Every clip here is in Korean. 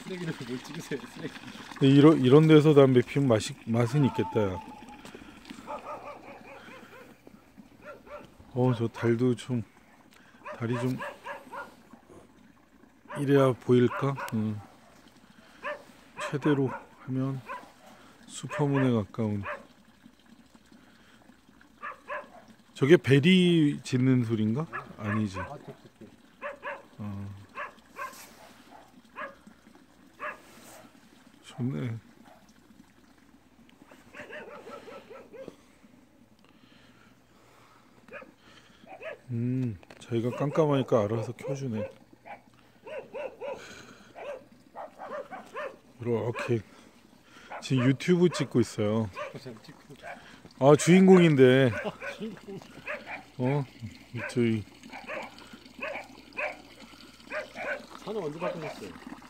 쓰레기를 뭘 찍으세요? 쓰레기. 이런 데서 담배 피우면 맛은 있겠다. 야. 저 달도 좀 달이 좀 이래야 보일까? 최대로 하면 슈퍼문에 가까운. 저게 베리 짖는 소린가? 아니지. 좋네. 자기가 깜깜하니까 알아서 켜주네. 이렇게 지금 유튜브 찍고 있어요. 아, 주인공인데. 저희 차는 언제 바꾸셨어요?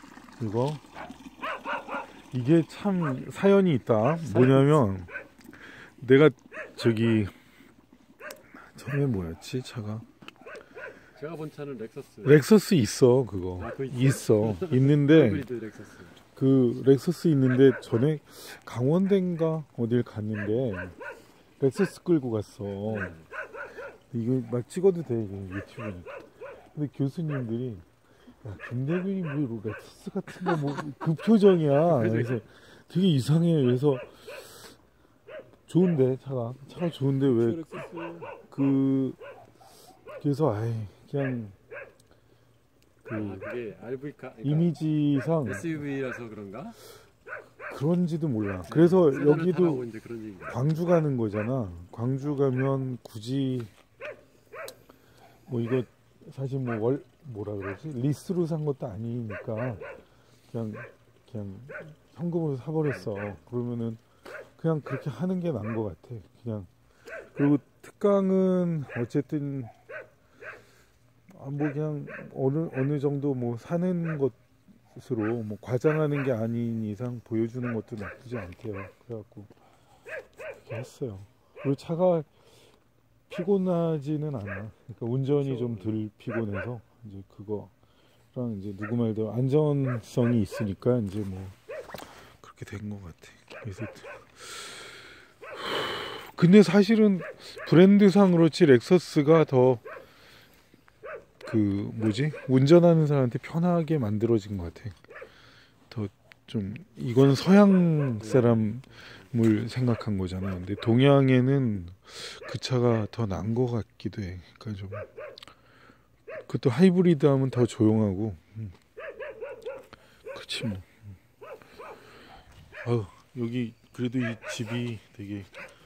이게 참 사연이 있다. 뭐냐면 내가 저기 처음에 뭐였지 차가? 제가 본 차는 렉서스 있어. 그거 있어. 있는데 렉서스. 그 렉서스 있는데 전에 강원대인가 어딜 갔는데 렉서스 끌고 갔어. 이거 막 찍어도 돼, 이게 유튜브니까. 근데 교수님들이 야, 김대균이 뭐 렉서스 같은 거 뭐 그 표정이야. 그래서 되게 이상해. 그래서 좋은데 차가 좋은데 왜 그래서 그냥 그게 RV카 그러니까 이미지상 SUV라서 그런가? 그런지도 몰라. 그래서 여기도 그런 광주 가는 거잖아. 광주 가면 굳이 뭐 이거 사실 뭐 뭐라 그러지? 리스로 산 것도 아니니까 그냥 현금으로 사버렸어. 그러면은 그냥 그렇게 하는 게 나은 것 같아. 그냥. 그리고 특강은 어쨌든 뭐 그냥 어느 정도 뭐 사는 것으로 뭐 과장하는 게 아닌 이상 보여주는 것도 나쁘지 않대요. 그래갖고 그렇게 했어요. 그리고 차가 피곤하지는 않아. 그러니까 운전이 좀 덜 피곤해서 이제 그거랑 이제 누구 말대로 안전성이 있으니까 이제 뭐 그렇게 된 것 같아. 그래서 근데 사실은 브랜드상 그렇지 렉서스가 더 운전하는 사람한테 편하게 만들어진 것 같아. 더 좀 이건 서양 사람을 생각한 거잖아. 근데 동양에는 그 차가 더 나은 것 같기도 해. 그러니까 좀 그것도 하이브리드 하면 더 조용하고. 그렇지 뭐. 여기 그래도 이 집이 되게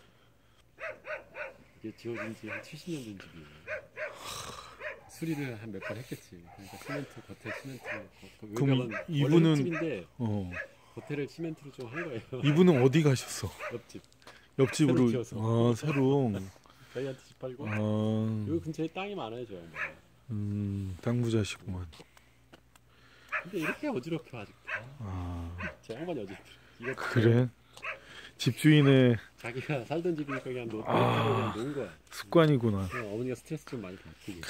이게 지어진 지 한 70년 된 집이에요. 수리를 한 몇 번 했겠지. 그러니까 시멘트 겉에 시멘트. 그럼 이분은 집인데 겉에를 시멘트로 좀 한 거예요. 이분은 어디 가셨어? 옆집으로. 새로. 저희한테 집 팔고. 여기 근처에 땅이 많아요, 저. 땅 부자시구만. 근데 이렇게 어지럽혀 아직도. 제 양반이 어지럽혀. 그래? 집주인의 자기가 살던 집이니까 그냥 놓은 거야. 습관이구나. 어머니가 스트레스 좀 많이 받고.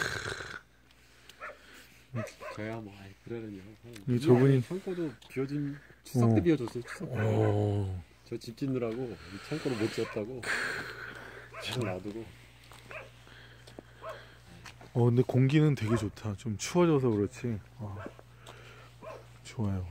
저야 뭐 그러려니. 저분이 창고도 비워진 추석 때 비워줬어요. 추석 때. 저 집 짓느라고 창고를 못 지었다고. 참 놔두고. 근데 공기는 되게 좋다. 좀 추워져서 그렇지. 좋아요.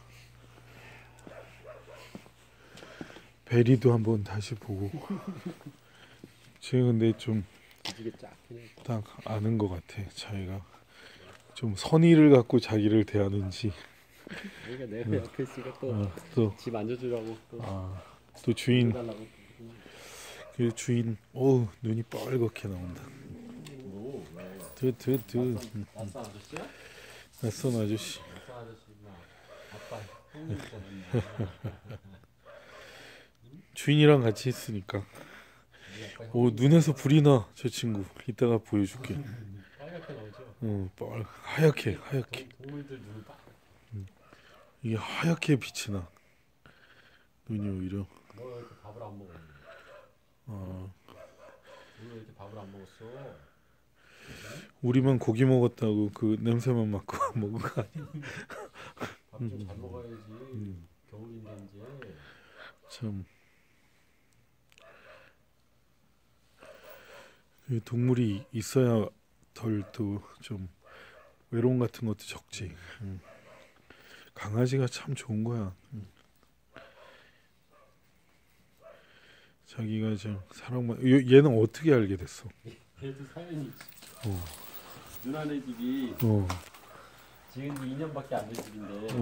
베리도 한번 다시 보고. 지금 근데 좀 딱 아는 것 같아. 자기가 좀 선의를 갖고 자기를 대하는지. 그러니까 내가 옆에 있으니까 또 집 앉아주라고 또 주인. 그 주인 눈이 뻘겋게 나온다. 낯선 아저씨. 주인이랑 같이 있으니까. 눈에서 불이 나. 저 친구 이따가 보여줄게. 빨갛게 나오죠? 하얗게 동물들 눈을 이게 하얗게 빛이 나. 눈이 오히려. 너 왜 이렇게 밥을 안 먹었니? 오늘 왜 이렇게 밥을 안 먹었어? 우리만 고기 먹었다고 그 냄새만 맡고 먹은 거 아니야? 좀 잘 먹어야지. 겨울인데 이제. 참. 동물이 있어야 덜 또 좀 외로움 같은 것도 적지. 강아지가 참 좋은 거야. 자기가 좀 사랑만. 얘는 어떻게 알게 됐어? 걔도 사연이 있지. 누나네 집이 지금 2년밖에 안 된 집인데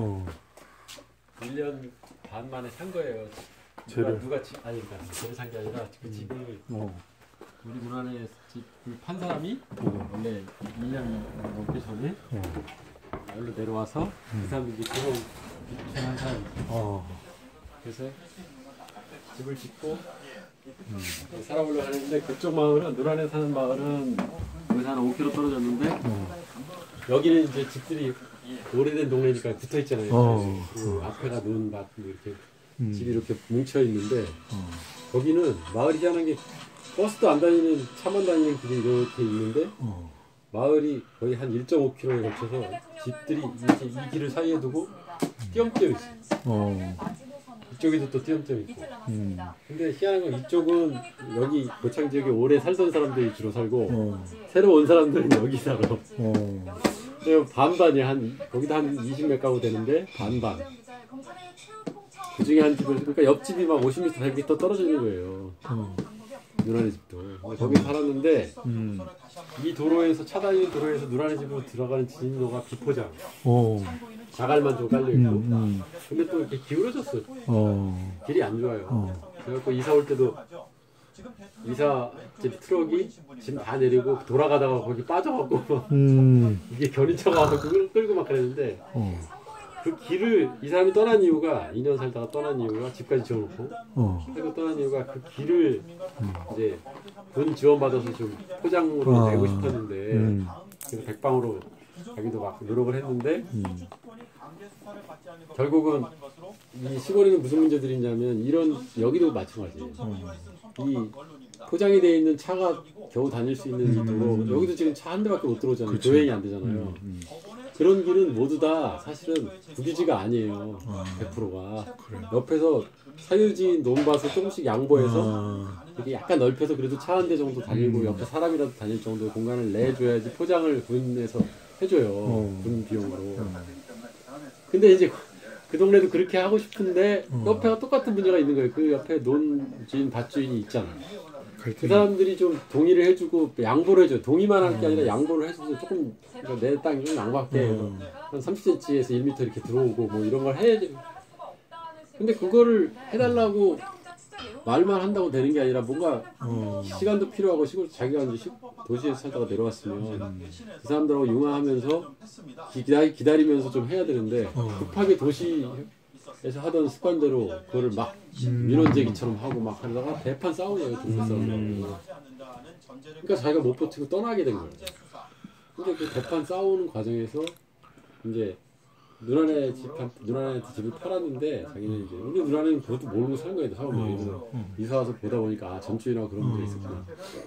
1년 반 만에 산 거예요. 누가 집 아니 그러니까 쟤를 산 게 아니라 그 집을 우리 누나네 집을 판 사람이 원래 1년 넘게 전에 여기로 내려와서 그 사람이 이제 결혼한 사람이에요. 그래서 집을 짓고 살아보려고 하는데 그쪽 마을은 누나네 사는 마을은 여기서 한 5km 떨어졌는데 여기는 이제 집들이 오래된 동네니까 붙어 있잖아요. 그 앞에가 논밭 이렇게 집이 이렇게 뭉쳐 있는데 거기는 마을이 희한한 게 버스도 안 다니는 차만 다니는 길이 이렇게 있는데 마을이 거의 한 1.5km에 걸쳐서 집들이 이렇게 이 길을 사이에 두고 띄엄띄엄 있어. 이쪽에도 또 띄엄띄엄 있고. 근데 희한한 건 이쪽은 여기 고창 지역에 오래 살던 사람들이 주로 살고 새로 온 사람들은 여기 살아. 반반이야. 거기도 한 20몇 가구 되는데 반반. 그 중에 한 집을 그러니까 옆집이 막 50m, 100m 떨어져 있는 거예요. 누나네 집도. 거기 살았는데 이 도로에서 차 다니는 도로에서 누나네 집으로 들어가는 진로가 비포장. 자갈만 좀 깔려 있고. 근데 또 이렇게 기울어졌어. 길이 안 좋아요. 그래갖고 이사 올 때도 이사집 트럭이 짐 다 내리고 돌아가다가 거기 빠져갖고 이게 견인차가 와서 끌고 막 그랬는데 그 길을 이 사람이 떠난 이유가 2년 살다가 떠난 이유가 집까지 지어놓고 그리고 떠난 이유가 그 길을 이제 돈 지원받아서 좀 포장으로 내고 싶었는데 그래서 백방으로 자기도 막 노력을 했는데 결국은 이 시골에는 무슨 문제들이 있냐면 이런 여기도 마찬가지예요. 이 포장이 되어 있는 차가 겨우 다닐 수 있는 이 도로 여기도 지금 차 한 대밖에 못 들어오잖아요. 도행이 안 되잖아요. 그런 길은 모두 다 사실은 국유지가 아니에요. 100%가. 옆에서 사유지 논밭을 조금씩 양보해서 이렇게 약간 넓혀서 그래도 차 한 대 정도 다니고 옆에 사람이라도 다닐 정도의 공간을 내줘야지 포장을 군에서 해줘요. 군 비용으로. 근데 이제 그 동네도 그렇게 하고 싶은데 옆에가 똑같은 문제가 있는 거예요. 그 옆에 논주인, 밭주인이 있잖아. 그 사람들이 좀 동의를 해주고 양보를 해줘요. 동의만 할 게 아니라 양보를 해줘서 조금 그러니까 내 땅이 좀 양보할게. 한 30cm에서 1m 이렇게 들어오고 뭐 이런 걸 해야지. 근데 그거를 해달라고 말만 한다고 되는 게 아니라 뭔가 시간도 필요하고 시골 자기가 이제 도시에서 살다가 내려왔으면 그 사람들하고 융화하면서 기다리면서 좀 해야 되는데 급하게 도시에서 하던 습관대로 그거를 막 민원제기처럼 하고 막 하다가 대판 싸우네요. 동네 싸움으로. 그러니까 자기가 못 버티고 떠나게 된 거예요. 근데 그 대판 싸우는 과정에서 이제 누나네 집을 팔았는데 자기는 이제 우리 누나는 그것도 모르고 산 거예요. 처음에. 그래서 이사 와서 보다 보니까 아 전주인하고 그런 문제 있었구나.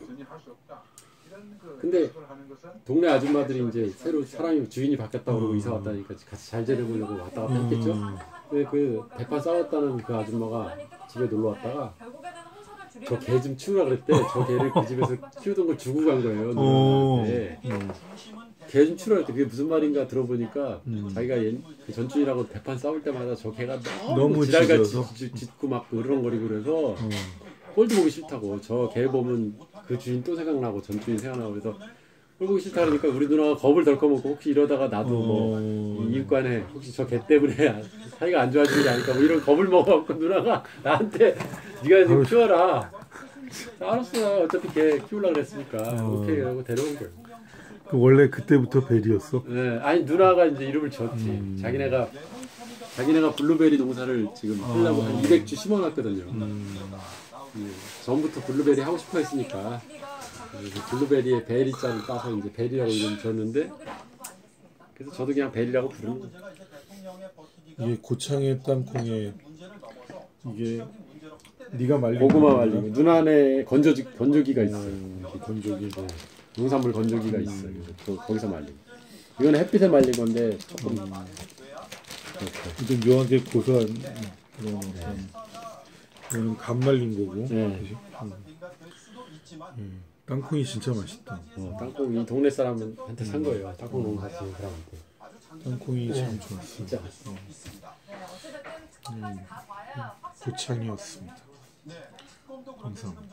근데 동네 아줌마들이 이제 새로 사람이 주인이 바뀌었다고 그러고 이사 왔다니까 같이 잘 지내보려고 왔다 갔다 했겠죠. 근데 그 대판 싸웠다는 그 아줌마가 집에 놀러 왔다가 저 개 좀 치우라 그랬대. 저 개를 그 집에서 키우던 걸 주고 간 거예요. 누나한테. 개 좀 치우라 그랬대. 그게 무슨 말인가 들어보니까 자기가 그 전주인하고 대판 싸울 때마다 저 개가 너무 지랄같이 짖고 막 으르렁거리고 그래서 꼴도 보기 싫다고. 저 개 보면 그 주인 또 생각나고 전주인 생각나고 그래서 꼴 보기 싫다 그러니까 우리 누나가 겁을 덜컥 먹고 혹시 이러다가 나도 뭐 이웃간에 혹시 저 개 때문에 사이가 안 좋아지는 게 아닐까 뭐 이런 겁을 먹어갖고 누나가 나한테 네가 지금 키워라. 알았어. 어차피 개 키우려고 그랬으니까 오케이 하고 데려온 거예요. 원래 그때부터 벨이었어? 네, 아니 누나가 이제 이름을 지었지. 자기네가 블루베리 농사를 지금 하려고 한 200주 심어놨거든요. 전부터 블루베리 하고 싶어 했으니까 블루베리에 베리자를 따서 이제 베리라고 이름 지었는데 그래서 저도 그냥 베리라고 부르는 거죠. 이게 고창의 땅콩에 이게 네가 말린 고구마 말리고 누나네 건조기가 있어요. 건조기. 네. 농산물 건조기가 있어요. 그래서 거기서 말리고. 이건 햇빛에 말린 건데 조금 좀 묘하게 고소한 그런 어떤 이거는 간 말린 거고. 네. 그지? 땅콩이 진짜 맛있다. 땅콩 이 동네 사람한테 산 거예요. 땅콩 농사 지은 사람한테. 땅콩이 참 좋았어. 진짜 맛있어. 고창이었습니다. 감사합니다.